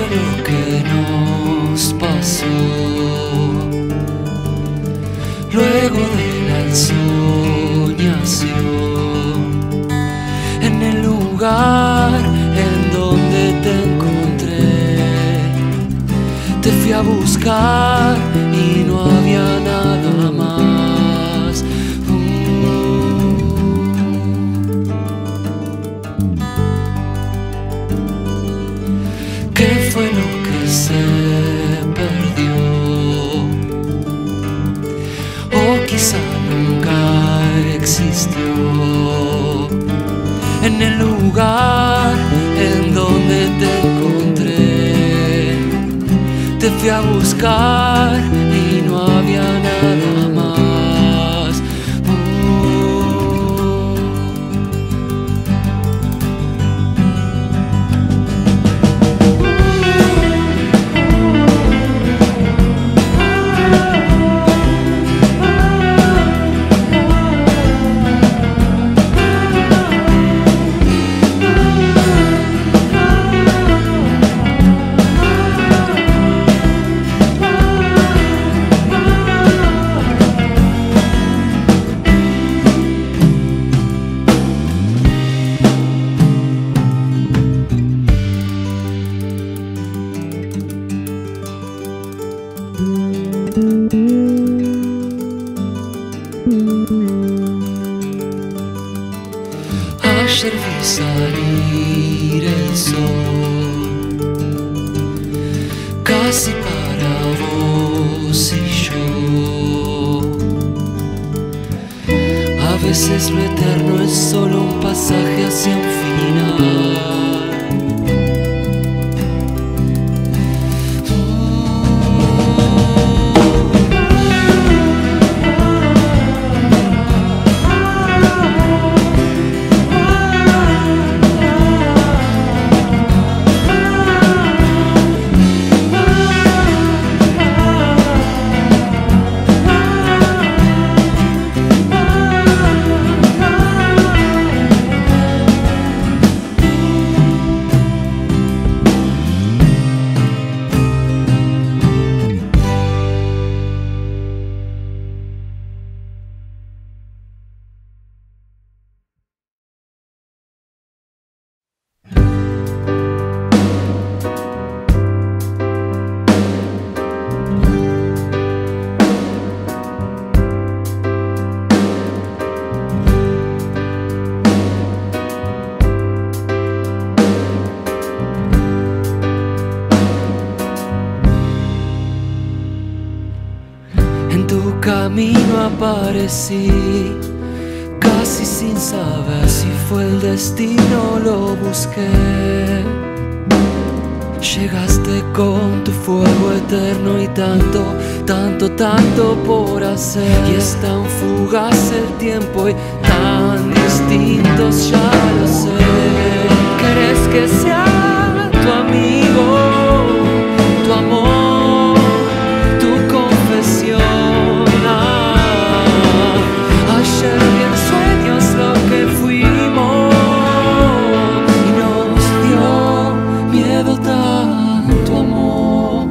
lo que nos pasó luego de la ensoñación? En el lugar en donde te encontré, te fui a buscar y no había nada más. ¿Qué fue lo que se perdió? O quizá nunca existió. En el lugar en donde te encontré, te fui a buscar y no había nada más. Ayer vi salir el sol, casi para vos y yo. A veces lo eterno es solo un pasaje hacia un final. Camino aparecí, casi sin saber si fue el destino, lo busqué. Llegaste con tu fuego eterno y tanto, tanto, tanto por hacer. Y es tan fugaz el tiempo y tan distintos, ya lo sé. ¿Querés que sea tu amigo, tu amor, tu confesión? Ayer vi en sueños lo que fuimos y nos dio miedo tanto amor.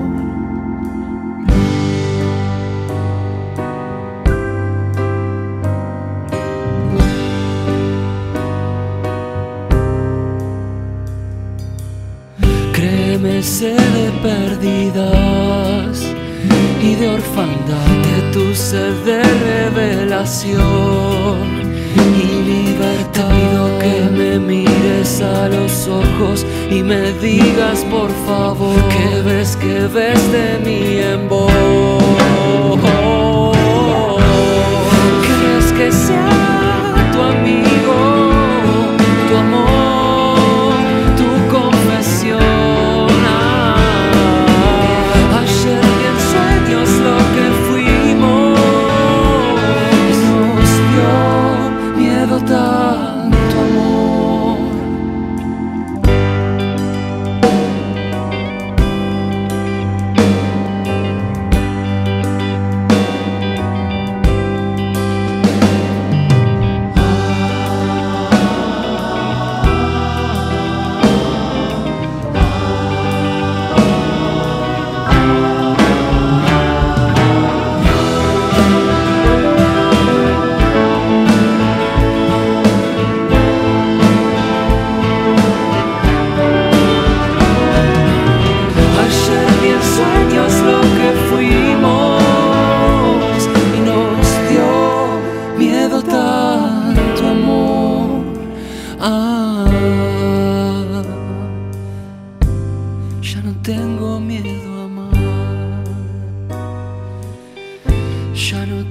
Créeme, sé de pérdidas y de orfandad, de tu sed de revelación y libertad. Te pido que me mires a los ojos y me digas por favor que ves de mí en vos. ¿Quieres que sea tu amigo, tu amor, tu confesión? Tanto amor.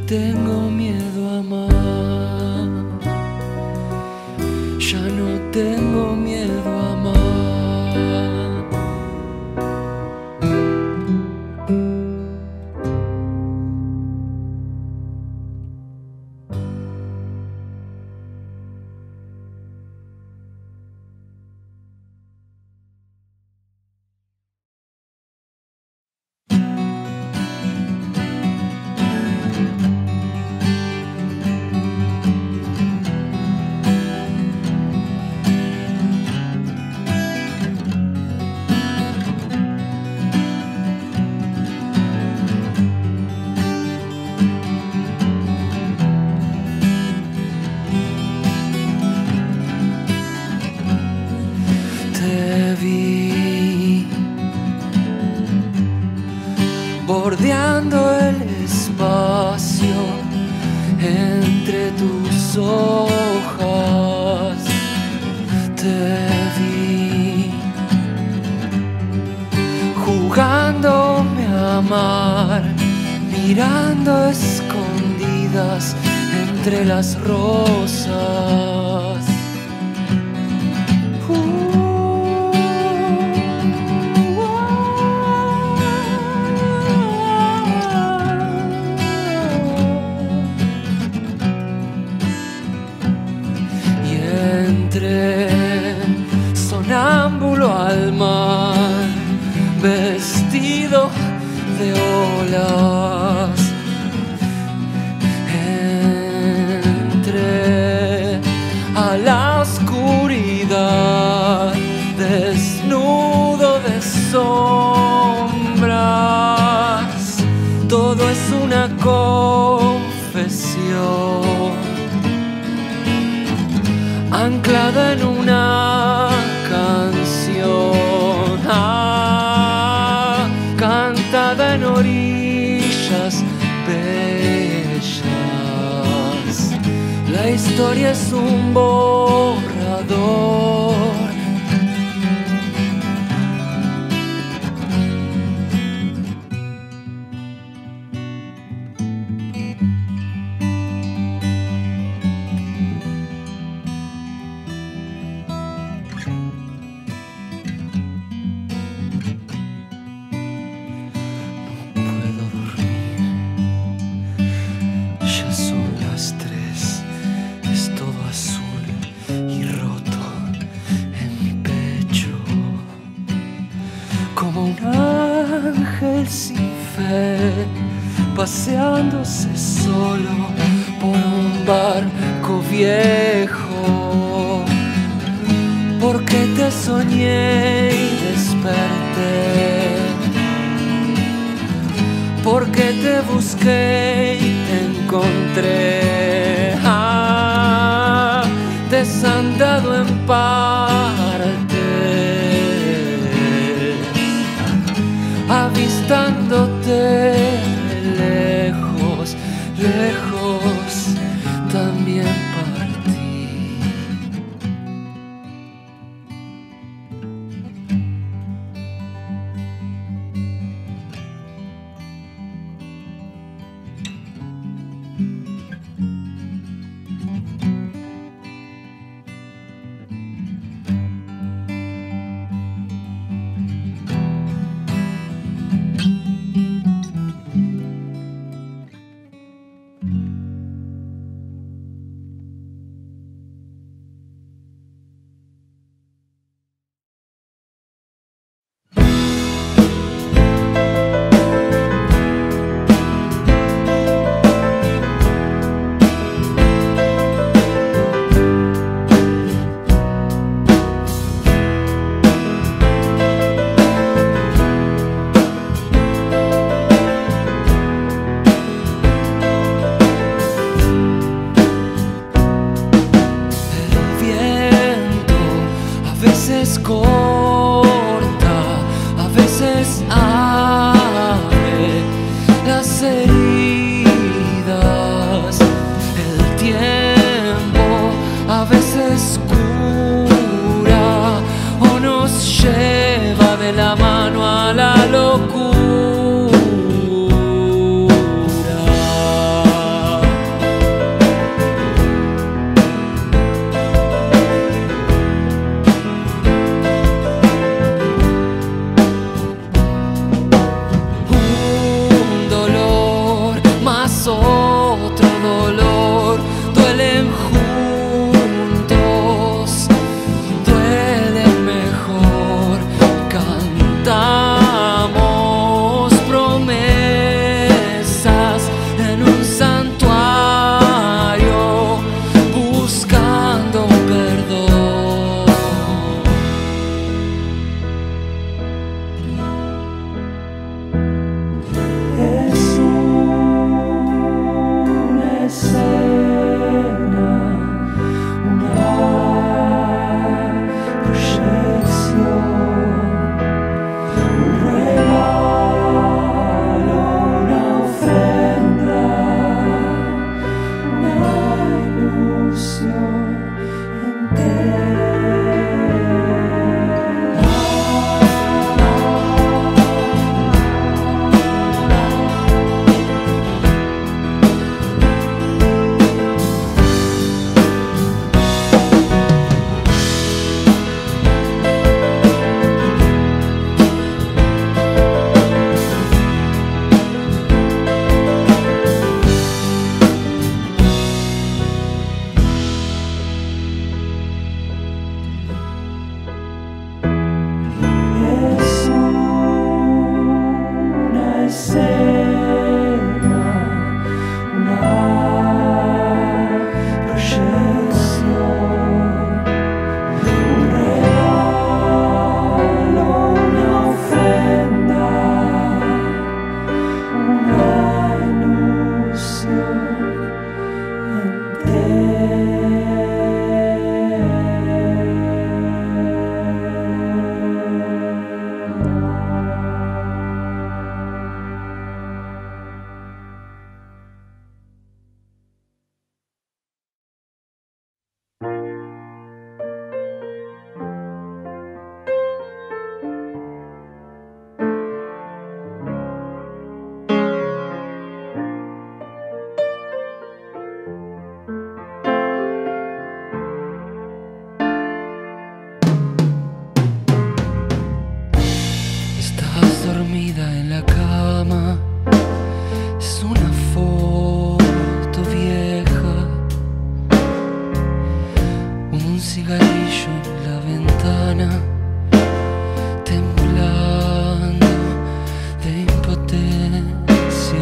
tengo miedo a amar, ya no tengo miedo a amar. Bordeando el espacio entre tus hojas, te vi jugándome a amar, mirando escondidas entre las rosas. Sonámbulo al mar, vestido de olas, entré a la oscuridad, desnudo de sombras. Todo es una confesión, anclada en una canción, cantada en orillas bellas. La historia es un borrador. Sin fe, paseándose solo por un barco viejo, porque te soñé y desperté, porque te busqué y te encontré, desandado en parte, avistándote lejos, lejos, también partí. escena, una procesión, un regalo, una ofrenda, una ilusión dormida en la cama, es una foto vieja, un cigarrillo en la ventana, temblando de impotencia.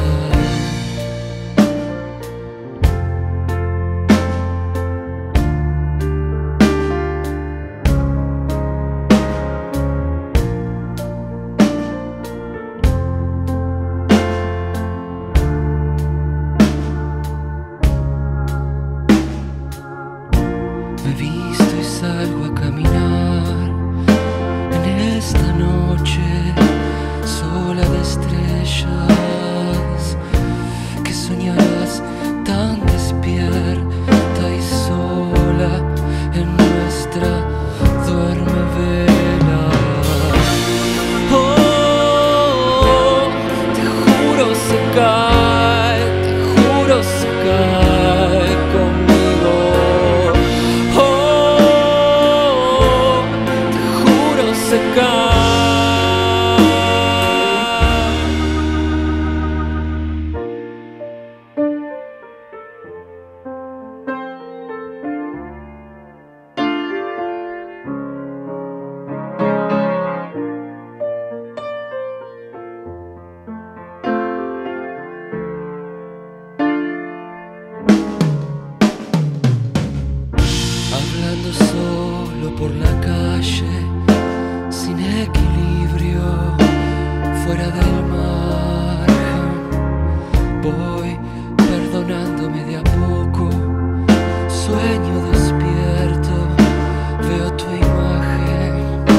Me visto y salgo a caminar en esta noche sola de estrellas, que soñarás tan despierta y sola en nuestra duerme vela. Oh, te juro se cae, te juro se cae conmigo. Se cae. Hablando solo por la calle, sin equilibrio, fuera del margen, voy perdonándome de a poco, sueño despierto, veo tu imagen.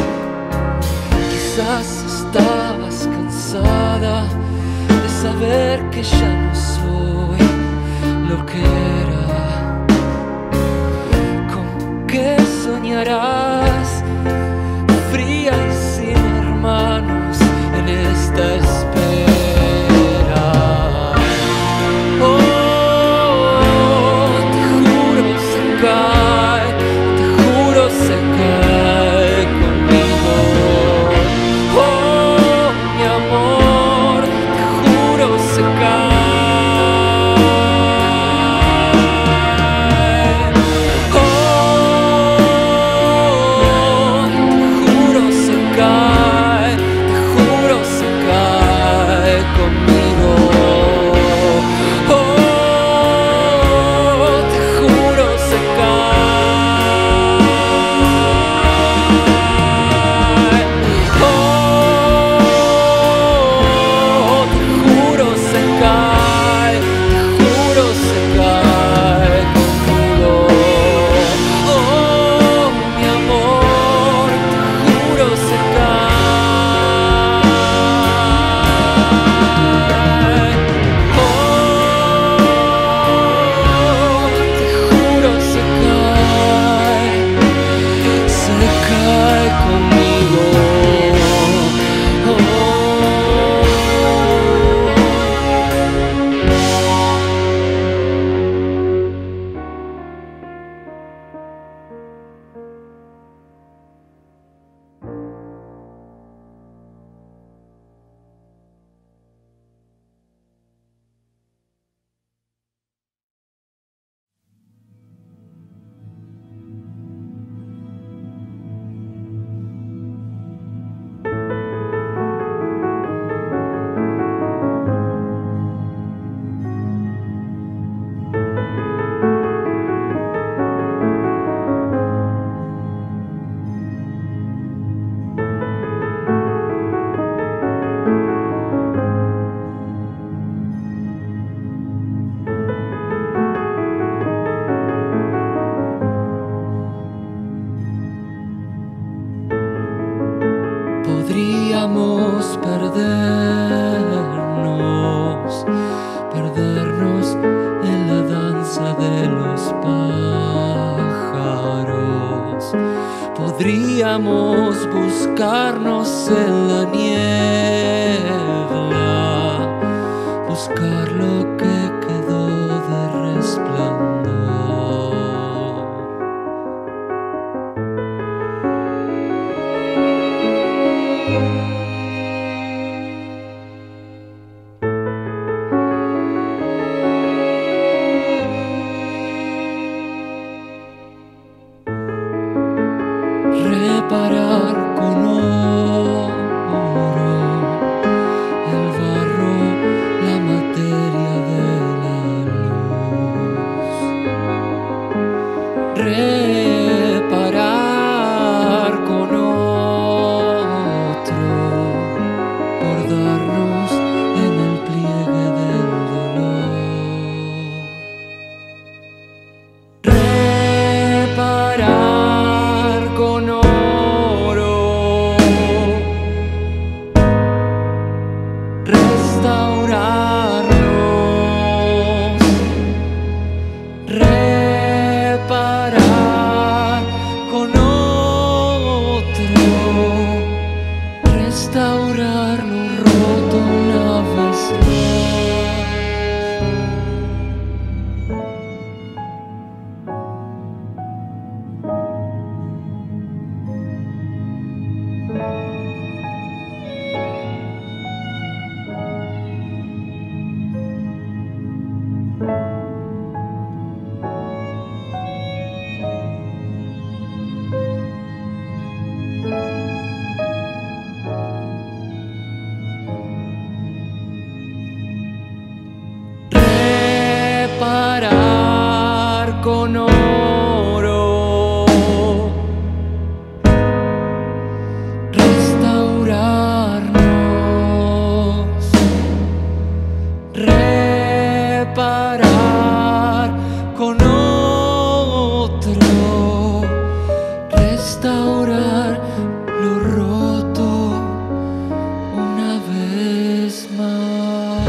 Quizás estabas cansada de saber que ya no soy lo que era. ¿Con qué soñarás? Fría y sin hermanos en esta espera. Oh, te juro se cae, te juro se cae conmigo. Oh, mi amor, te juro se cae. se cae. buscarnos en la niebla, buscar lo que quedó de resplandor. Reparar con oro el barro, la materia de la luz. Reparar con otro, bordarnos en el pliegue del dolor. Reparar con oro, restaurarnos, reparar con otro, restaurar lo roto una vez reparar con oro, restaurarnos, reparar con otro, restaurar lo roto una vez más.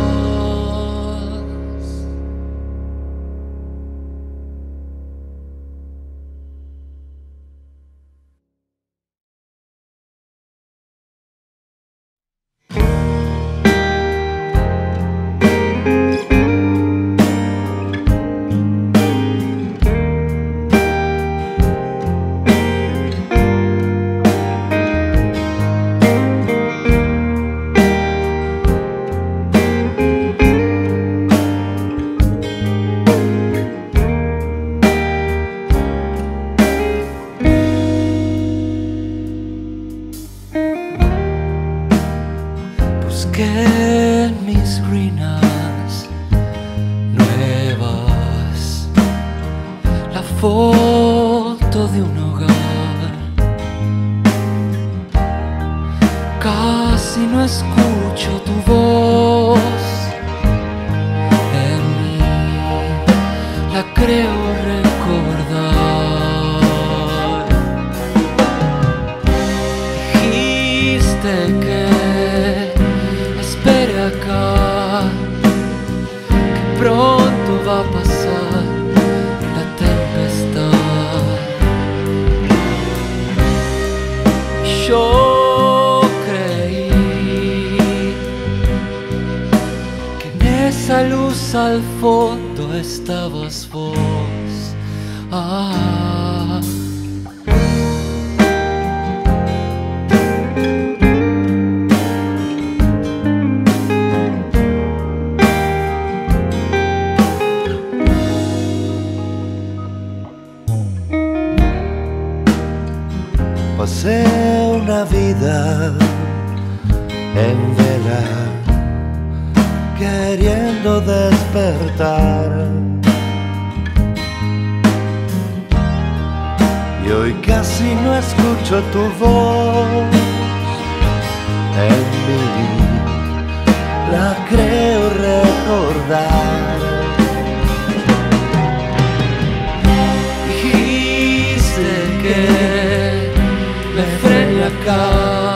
Busqué en mis ruinas nuevas la foto de un hogar. Casi no escucho tu voz en mí, la creo recordar. Dijiste que espere acá, que pronto va a pasar la tempestad. Yo creí que en esa luz al fondo estabas vos. Pasé una vida en vela, queriendo despertar, y hoy casi no escucho tu voz en mí, la creo recordar. Dijiste que me frene acá,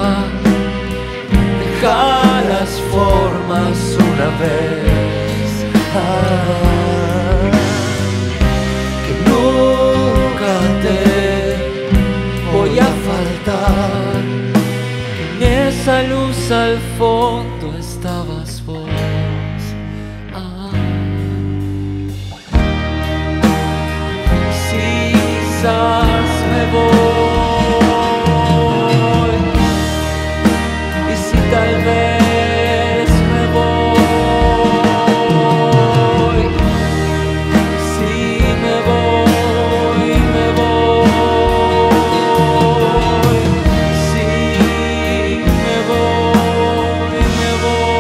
deja las formas una vez, que nunca te voy a faltar. al fondo estabas vos. Quizás me voy, y si tal vez me voy, si me voy, me voy, si me voy, me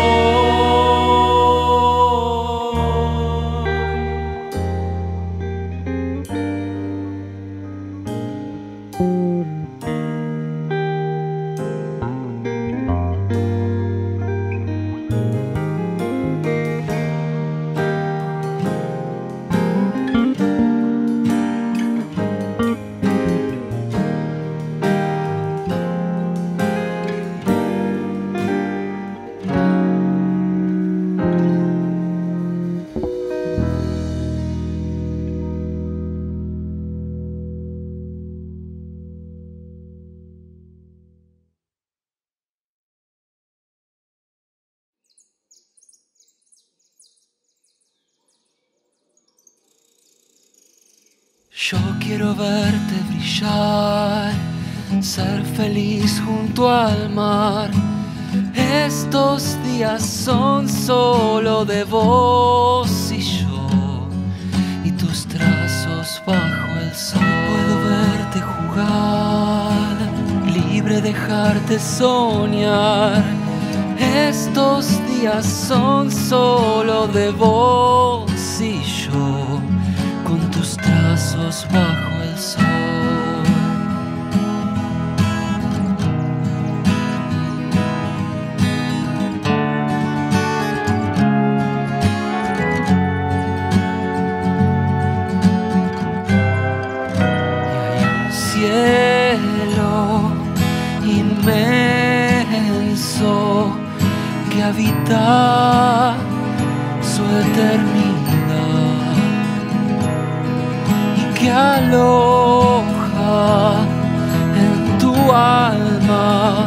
Yo quiero verte brillar, ser feliz junto al mar. Estos días son solo de vos y yo, y tus trazos bajo el sol. Puedo verte jugar, libre dejarte soñar. Estos días son solo de vos y yo, con tus trazos bajo el sol. Y hay un cielo inmenso que habita su eternidad, que aloja en tu alma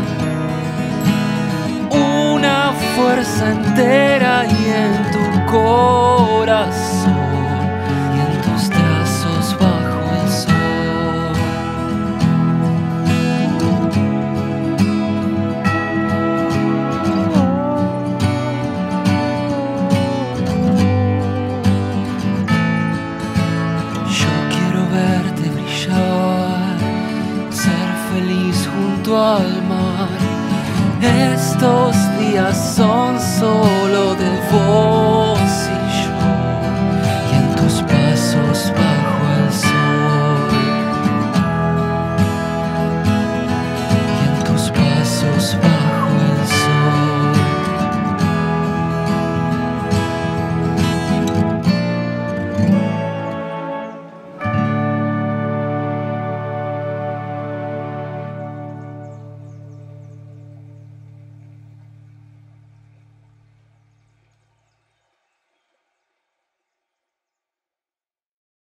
una fuerza entera, y en tu corazón y en tus trazos bajo el sol. Al mar, estos días son solo de vos.